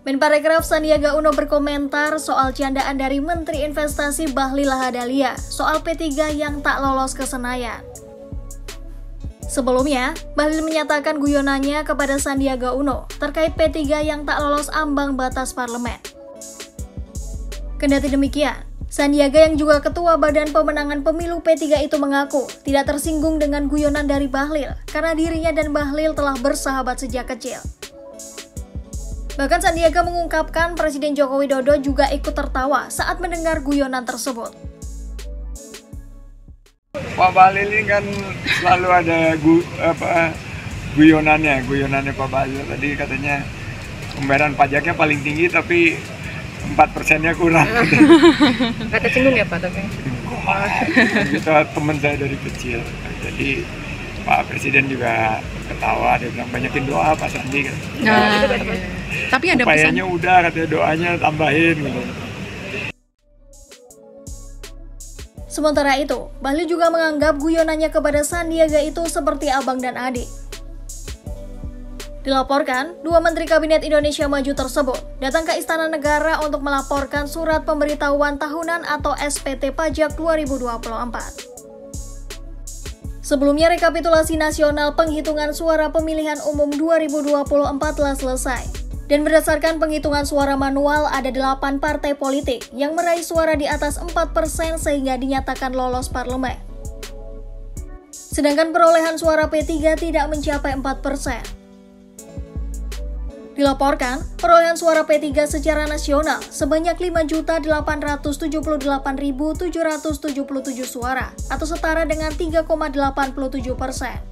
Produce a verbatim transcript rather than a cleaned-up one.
Menparekraf Sandiaga Uno berkomentar soal candaan dari Menteri Investasi Bahlil Lahadalia soal P tiga yang tak lolos ke Senayan. Sebelumnya, Bahlil menyatakan guyonannya kepada Sandiaga Uno terkait P tiga yang tak lolos ambang batas parlemen. Kendati demikian, Sandiaga yang juga Ketua Badan Pemenangan Pemilu P tiga itu mengaku tidak tersinggung dengan guyonan dari Bahlil karena dirinya dan Bahlil telah bersahabat sejak kecil. Bahkan Sandiaga mengungkapkan Presiden Joko Widodo juga ikut tertawa saat mendengar guyonan tersebut. Pak Bahlil ini kan selalu ada gu, apa, guyonannya, guyonannya Pak Bahlil. Tadi katanya pembayaran pajaknya paling tinggi tapi empat persennya kurang. Kata cenggung ya Pak tapi? Itu teman saya dari kecil. Jadi Pak Presiden juga ketawa, dia bilang banyakin doa Pak Sandi kan. Nah, nah, iya. Tapi ada upayanya pesan. Udah katanya doanya tambahin gitu. Sementara itu, Bahlil juga menganggap guyonannya kepada Sandiaga itu seperti abang dan adik. Dilaporkan, dua Menteri Kabinet Indonesia Maju tersebut datang ke Istana Negara untuk melaporkan surat pemberitahuan tahunan atau S P T Pajak dua ribu dua puluh empat. Sebelumnya, rekapitulasi nasional penghitungan suara pemilihan umum dua ribu dua puluh empat telah selesai. Dan berdasarkan penghitungan suara manual, ada delapan partai politik yang meraih suara di atas empat persen sehingga dinyatakan lolos parlemen. Sedangkan perolehan suara P tiga tidak mencapai empat persen. Dilaporkan, perolehan suara P tiga secara nasional sebanyak lima juta delapan ratus tujuh puluh delapan ribu tujuh ratus tujuh puluh tujuh suara atau setara dengan tiga koma delapan tujuh persen.